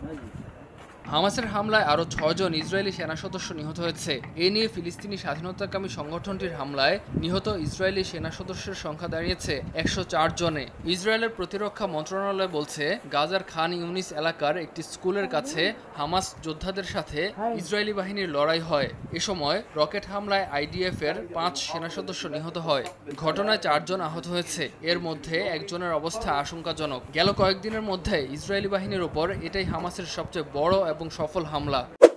হামাসের হামলায় আরও ৬ জন ইসরায়েলি সেনা সদস্য নিহত হয়েছে। এ নিয়ে ফিলিস্তিনি স্বাধীনতাকামী সংগঠনটির হামলায় নিহত ইসরায়েলি সেনা সদস্যের সংখ্যা দাঁড়িয়েছে ১০৪ জনে। ইসরায়েলের প্রতিরক্ষা মন্ত্রণালয় বলছে, গাজার খান ইউনিস এলাকার একটি স্কুলের কাছে হামাস যোদ্ধাদের সাথে ইসরায়েলি বাহিনীর লড়াই হয়। এ সময় রকেট হামলায় আইডিএফ-এর ৫ সেনা সদস্য নিহত হয়। ঘটনায় ৪ জন আহত হয়েছে। এর মধ্যে একজনের অবস্থা আশঙ্কাজনক। গেল কয়েকদিনের মধ্যে ইসরায়েলি বাহিনীর ওপর এটাই হামাসের সবচেয়ে বড় এবং সফল হামলা।